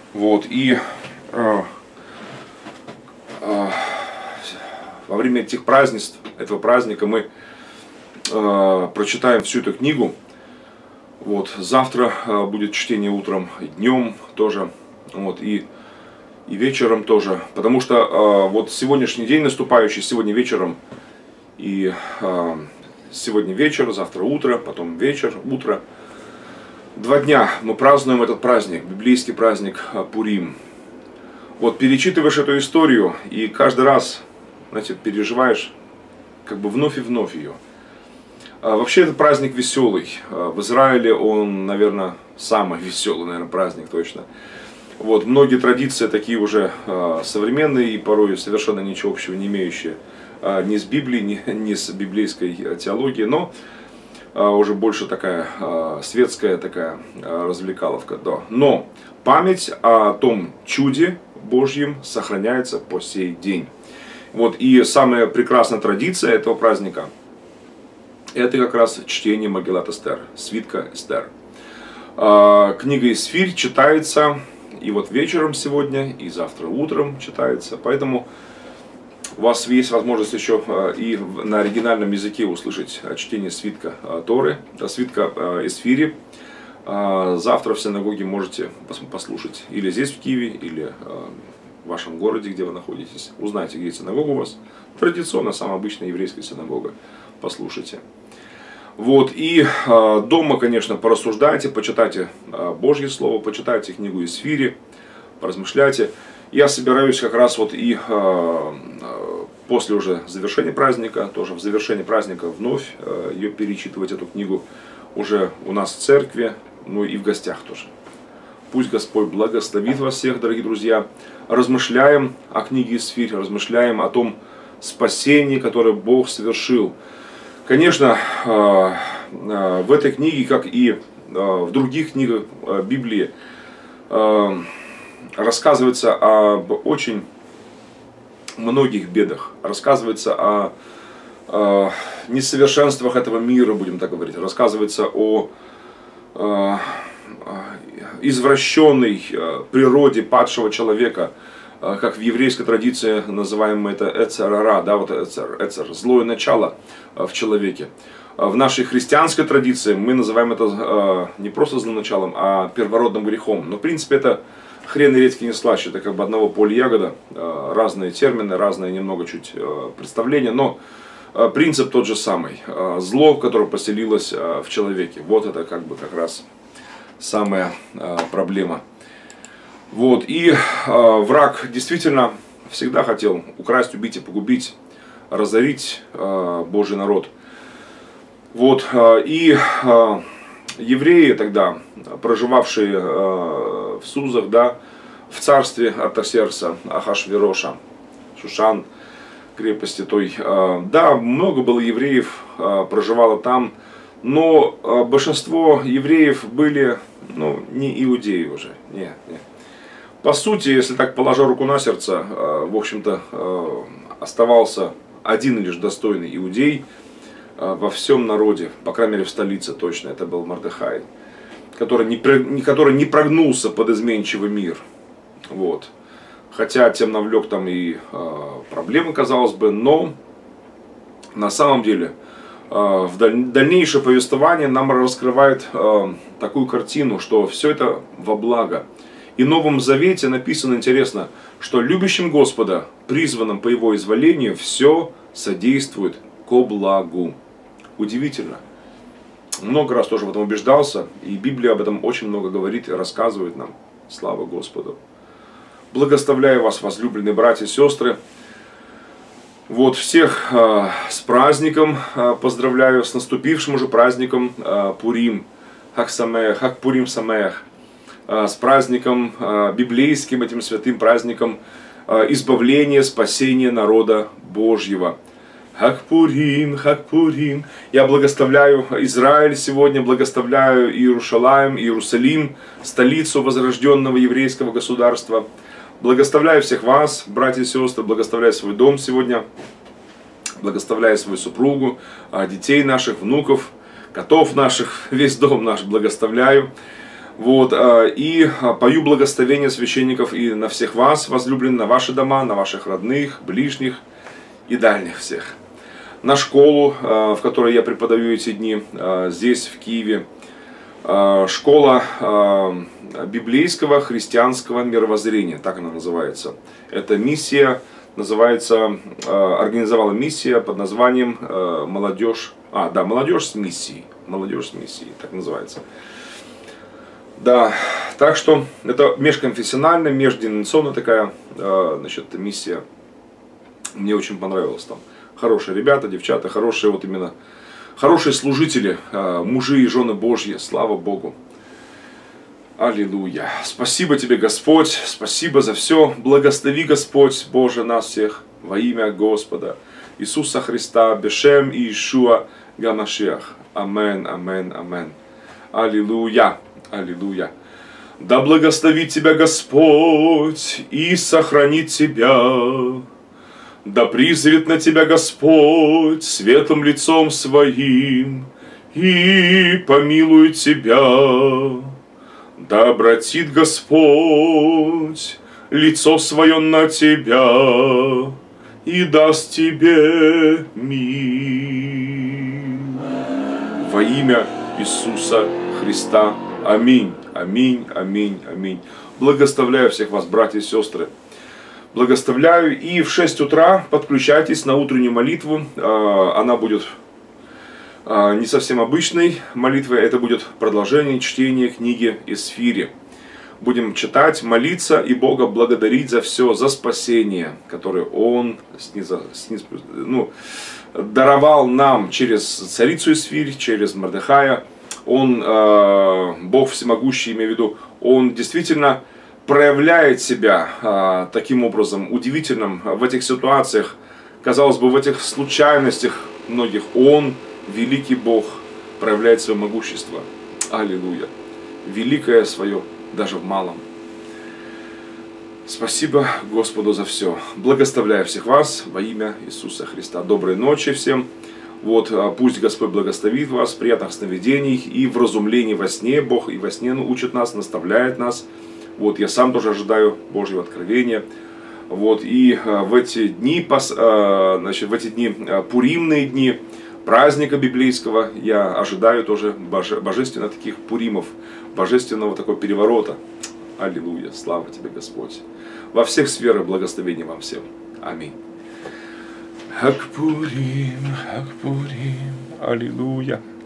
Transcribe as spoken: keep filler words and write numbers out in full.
Вот, и э, э, во время этих празднеств, этого праздника мы э, прочитаем всю эту книгу. Вот, завтра э, будет чтение утром, и днем тоже, вот, и, и вечером тоже. Потому что э, вот сегодняшний день наступающий, сегодня вечером, и э, сегодня вечер, завтра утро, потом вечер, утро. Два дня мы празднуем этот праздник, библейский праздник Пурим. Вот перечитываешь эту историю и каждый раз, знаете, переживаешь как бы вновь и вновь ее. А вообще этот праздник веселый. В Израиле он, наверное, самый веселый, наверное, праздник точно. Вот, многие традиции такие уже современные и порой совершенно ничего общего не имеющие ни с Библией, ни, ни с библейской теологией, но уже больше такая светская такая развлекаловка. Да. Но память о том чуде Божьем сохраняется по сей день. Вот, и самая прекрасная традиция этого праздника — это как раз чтение Магилат Эстер, свитка Эстер. Книга Исфирь читается и вот вечером сегодня, и завтра утром читается. Поэтому у вас есть возможность еще и на оригинальном языке услышать чтение свитка Торы, свитка Исфири. Завтра в синагоге можете послушать или здесь в Киеве, или в вашем городе, где вы находитесь. Узнайте, где синагога у вас. Традиционно, самая обычная еврейская синагога. Послушайте. Вот, и дома, конечно, порассуждайте, почитайте Божье Слово, почитайте книгу Исфири, поразмышляйте. Я собираюсь как раз вот и э, после уже завершения праздника, тоже в завершении праздника вновь э, ее перечитывать, эту книгу, уже у нас в церкви, ну и в гостях тоже. Пусть Господь благословит вас всех, дорогие друзья. Размышляем о книге Исфирь, размышляем о том спасении, которое Бог совершил. Конечно, э, э, в этой книге, как и э, в других книгах э, Библии, э, рассказывается об очень многих бедах, рассказывается о, о несовершенствах этого мира, будем так говорить, рассказывается о, о извращенной природе падшего человека, как в еврейской традиции называем это эцер ара, да, вот эцер, эцер, злое начало в человеке. В нашей христианской традиции мы называем это не просто злым началом, а первородным грехом. Но в принципе это хрен и редьки не слаще, это как бы одного поля ягода, разные термины, разные немного чуть представления, но принцип тот же самый. Зло, которое поселилось в человеке, вот это как бы как раз самая проблема. Вот, и враг действительно всегда хотел украсть, убить и погубить, разорить Божий народ. Вот, и евреи тогда, проживавшие в Сузах, да, в царстве Артаксеркса, Ахашвероша, Шушан, крепости той, да, много было евреев, проживало там, но большинство евреев были, ну, не иудеи уже, нет, нет. По сути, если так положа руку на сердце, в общем-то, оставался один лишь достойный иудей во всем народе, по крайней мере в столице точно, это был Мордехай, который не, который не прогнулся под изменчивый мир. Вот. Хотя тем навлек там и э, проблемы, казалось бы, но на самом деле э, в даль, дальнейшее повествование нам раскрывает э, такую картину, что все это во благо. И в Новом Завете написано, интересно, что любящим Господа, призванным по Его изволению, все содействует ко благу. Удивительно. Много раз тоже в этом убеждался, и Библия об этом очень много говорит и рассказывает нам. Слава Господу. Благословляю вас, возлюбленные братья и сестры. Вот всех э, с праздником э, поздравляю, с наступившим уже праздником э, Пурим, Хак Самеах, Хак Пурим Самеах, э, с праздником э, библейским, этим святым праздником э, избавления, спасения народа Божьего. Хак Пурим, Хак Пурим. Я благословляю Израиль сегодня, благословляю Иерушалаим, Иерусалим, столицу возрожденного еврейского государства. Благословляю всех вас, братья и сестры, благословляю свой дом сегодня, благословляю свою супругу, детей наших, внуков, котов наших, весь дом наш благословляю. Вот, и пою благословения священников и на всех вас, возлюбленные, на ваши дома, на ваших родных, ближних и дальних всех. На школу, в которой я преподаю эти дни, здесь, в Киеве. Школа библейского христианского мировоззрения, так она называется. Это миссия, называется, организовала миссия под названием «Молодежь». А, да, «Молодежь с миссией». «Молодежь с миссией», так называется. Да, так что это межконфессиональная, межденоминационная такая, значит, миссия. Мне очень понравилось там. Хорошие ребята, девчата, хорошие вот именно, хорошие служители, мужи и жены Божьи, слава Богу. Аллилуйя. Спасибо тебе, Господь, спасибо за все. Благослови, Господь, Боже, нас всех во имя Господа Иисуса Христа, Бешем и Иешуа Гамашиах. Амен, амен, амен. Аллилуйя. Аллилуйя. Да благословит тебя Господь и сохранит тебя. Да призрит на тебя Господь светлым лицом своим и помилует тебя. Да обратит Господь лицо свое на тебя и даст тебе мир. Во имя Иисуса Христа. Аминь, аминь, аминь, аминь. Благословляю всех вас, братья и сестры. Благословляю. И в шесть утра подключайтесь на утреннюю молитву. Она будет не совсем обычной молитвой. Это будет продолжение чтения книги Эсфири. Будем читать, молиться и Бога благодарить за все, за спасение, которое Он снизу, снизу, ну, даровал нам через царицу Эсфирь, через Мордехая. Он, э, Бог всемогущий, имею в виду, Он действительно проявляет себя э, таким образом, удивительным в этих ситуациях, казалось бы, в этих случайностях многих. Он, великий Бог, проявляет свое могущество. Аллилуйя. Великое свое, даже в малом. Спасибо Господу за все. Благословляю всех вас во имя Иисуса Христа. Доброй ночи всем. Вот, пусть Господь благословит вас, приятных сновидений и вразумлений во сне. Бог и во сне учит нас, наставляет нас. Вот, я сам тоже ожидаю Божьего откровения. Вот, и в эти дни, значит, в эти дни, пуримные дни, праздника библейского, я ожидаю тоже боже, божественных таких пуримов, божественного такого переворота. Аллилуйя, слава тебе, Господь. Во всех сферах благословения вам всем. Аминь. Хак Пурим, Хак Пурим, аллилуйя.